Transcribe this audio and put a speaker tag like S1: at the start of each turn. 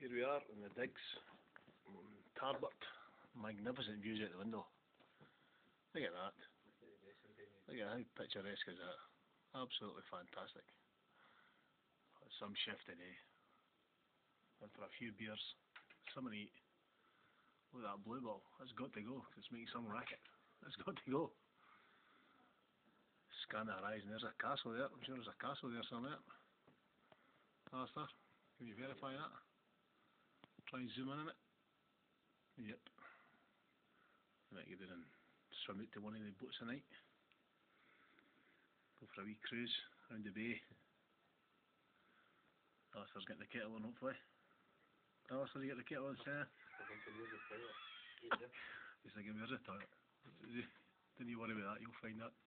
S1: Here we are in the digs, Tarbert. Magnificent views out the window. Look at that. Look at how picturesque is that. Absolutely fantastic. Some shift today. And for a few beers, something to eat. Look at that blue ball. That's got to go. It's making some racket. That's got to go. Scan the horizon. There's a castle there. I'm sure there's a castle there somewhere. Alistair, can you verify that? Try and zoom in on it. Yep. I might get in and swim out to one of the boats tonight. Go for a wee cruise around the bay. Alistair's getting the kettle on, hopefully. Alistair, you get the kettle on, Sarah? He's thinking, where's the toilet? Don't you worry about that, you'll find that.